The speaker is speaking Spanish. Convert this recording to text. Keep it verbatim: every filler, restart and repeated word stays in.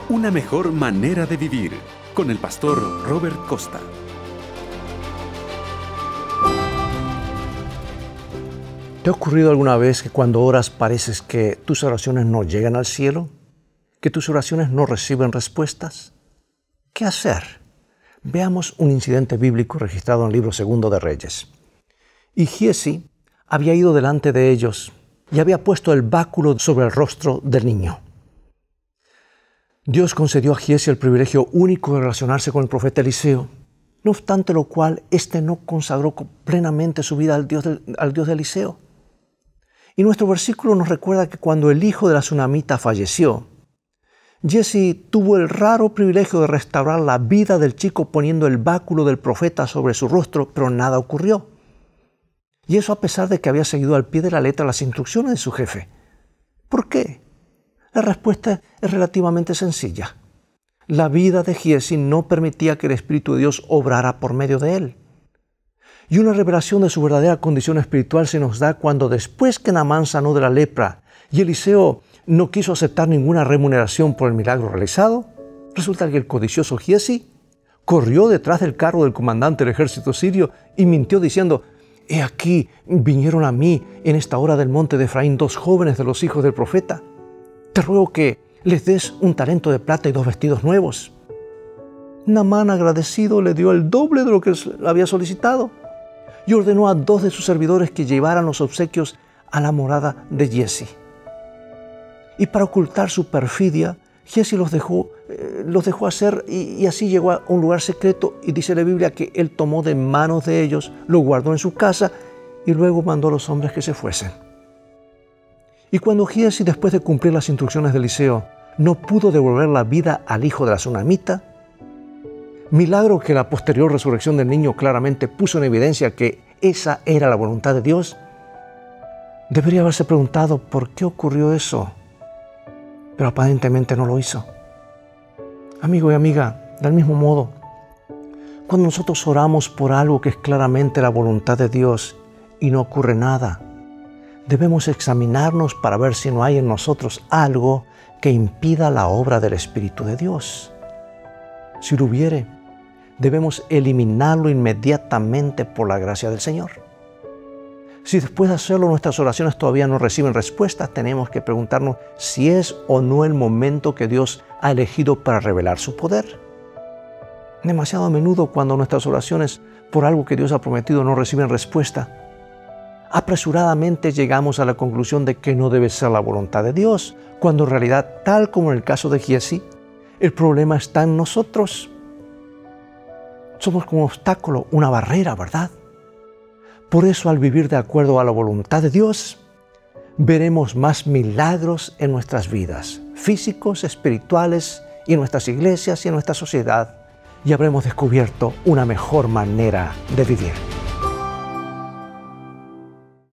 Una mejor manera de vivir, con el pastor Robert Costa. ¿Te ha ocurrido alguna vez que cuando oras pareces que tus oraciones no llegan al cielo? ¿Que tus oraciones no reciben respuestas? ¿Qué hacer? Veamos un incidente bíblico registrado en el libro segundo de Reyes. Y Giezi había ido delante de ellos y había puesto el báculo sobre el rostro del niño. Dios concedió a Giezi el privilegio único de relacionarse con el profeta Eliseo, no obstante lo cual, éste no consagró plenamente su vida al Dios de, al Dios de Eliseo. Y nuestro versículo nos recuerda que cuando el hijo de la tsunamita falleció, Giezi tuvo el raro privilegio de restaurar la vida del chico poniendo el báculo del profeta sobre su rostro, pero nada ocurrió. Y eso a pesar de que había seguido al pie de la letra las instrucciones de su jefe. ¿Por qué? La respuesta es relativamente sencilla. La vida de Giezi no permitía que el Espíritu de Dios obrara por medio de él. Y una revelación de su verdadera condición espiritual se nos da cuando después que Naamán sanó de la lepra y Eliseo no quiso aceptar ninguna remuneración por el milagro realizado, resulta que el codicioso Giezi corrió detrás del carro del comandante del ejército sirio y mintió diciendo: «He aquí, vinieron a mí en esta hora del monte de Efraín dos jóvenes de los hijos del profeta. Te ruego que les des un talento de plata y dos vestidos nuevos». Naamán, agradecido, le dio el doble de lo que había solicitado y ordenó a dos de sus servidores que llevaran los obsequios a la morada de Giezi. Y para ocultar su perfidia, Giezi los dejó, eh, los dejó hacer y, y así llegó a un lugar secreto, y dice la Biblia que él tomó de manos de ellos, lo guardó en su casa y luego mandó a los hombres que se fuesen. Y cuando Giezi, después de cumplir las instrucciones de Eliseo, no pudo devolver la vida al hijo de la tsunamita, milagro que la posterior resurrección del niño claramente puso en evidencia que esa era la voluntad de Dios, debería haberse preguntado por qué ocurrió eso, pero aparentemente no lo hizo. Amigo y amiga, del mismo modo, cuando nosotros oramos por algo que es claramente la voluntad de Dios y no ocurre nada, debemos examinarnos para ver si no hay en nosotros algo que impida la obra del Espíritu de Dios. Si lo hubiere, debemos eliminarlo inmediatamente por la gracia del Señor. Si después de hacerlo nuestras oraciones todavía no reciben respuestas, tenemos que preguntarnos si es o no el momento que Dios ha elegido para revelar su poder. Demasiado a menudo, cuando nuestras oraciones por algo que Dios ha prometido no reciben respuesta, apresuradamente llegamos a la conclusión de que no debe ser la voluntad de Dios, cuando en realidad, tal como en el caso de Giezi, el problema está en nosotros. Somos como un obstáculo, una barrera, ¿verdad? Por eso, al vivir de acuerdo a la voluntad de Dios, veremos más milagros en nuestras vidas, físicos, espirituales, y en nuestras iglesias y en nuestra sociedad, y habremos descubierto una mejor manera de vivir.